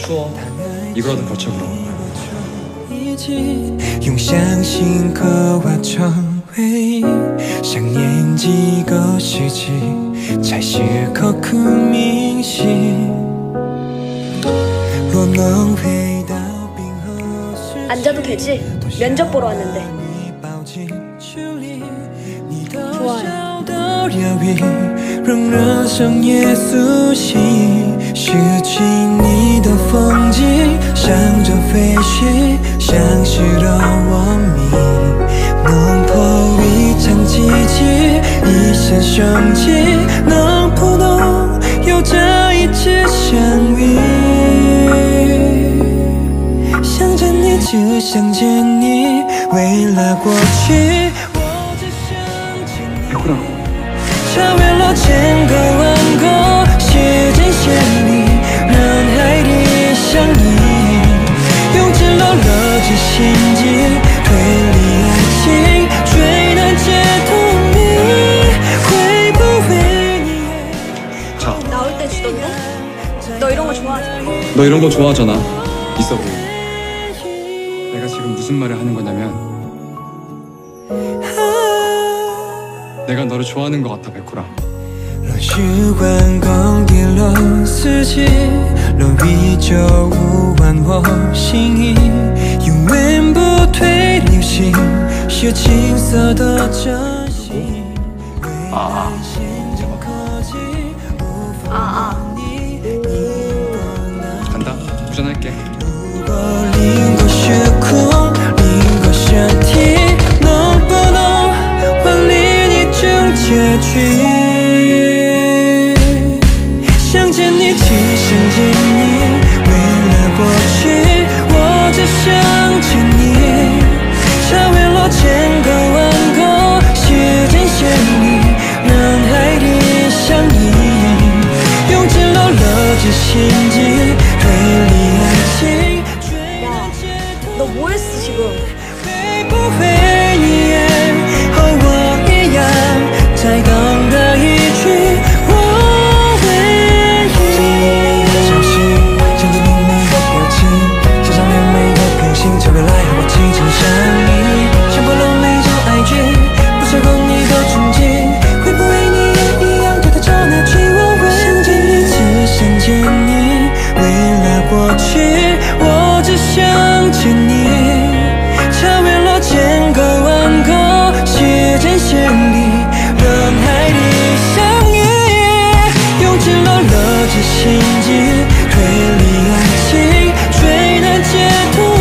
추워. 이거라도 거쳐 그럼. 用相信刻画成回忆，想念几个世纪，才是刻骨铭心。若能回到冰河时， 앉아도 되지? 면접 보러 왔는데. 좋아요. 让人生也苏醒，拾起你的风景，向着飞行，像是的我命，能破一场奇迹，一线生机，能不能有这一次相遇？想着你，只想见你，未来过去，我只想见你。 超越了千个万个时间线里，人海里相依，用尽了乐之心机，推理爱情最难解透谜，会不会你？ 자, 나올 때 주던데? 너 이런 거 좋아하잖아. 너 이런 거 좋아하잖아. 있어 보여. 내가 지금 무슨 말을 하는 거냐면 내가 너를 좋아하는 것 같아, 백호라. 若时光更迭了四季，若依旧无完我心意，永远不退流行，是青涩的真心。 아, 간다. 도전할게. 凌过时空，凌过身体，能不能换离你整结局？ 想见你，只想见你，未来过去，我只想见你，超越了千个万个时间线里，人海里相依，用尽了乐之心机，推理爱情，最难解透。 너 뭐 했어 지금? 会不会你也和我一样，在等的一句？ 就未来和我紧紧相依，像破了每种爱句，不适合你的憧憬，会不会你也一样对待着那句我问？想见你，只想见你，未来过去，我只想见你，超越了千个万个时间线里，人海里相依，用尽了乐之心机，推理爱情最难解透。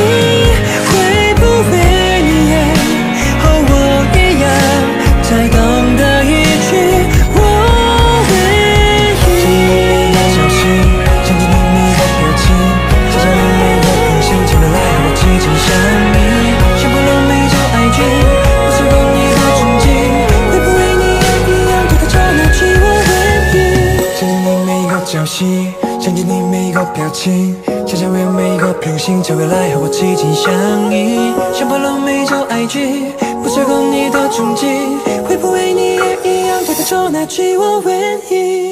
在等的一句，我唯一。小心，想着你每个表情，想象你每个平行，请未来和我紧紧相依，像破了每种爱句，不适合你的憧憬，会不会你也一样对待着那句我唯一？想着你每个交心，想见你每个表情，想象为每个平行，请未来和我紧紧相依，像破了每种爱句，不适合你的憧憬。 会不会你也一样对待着那句我唯一？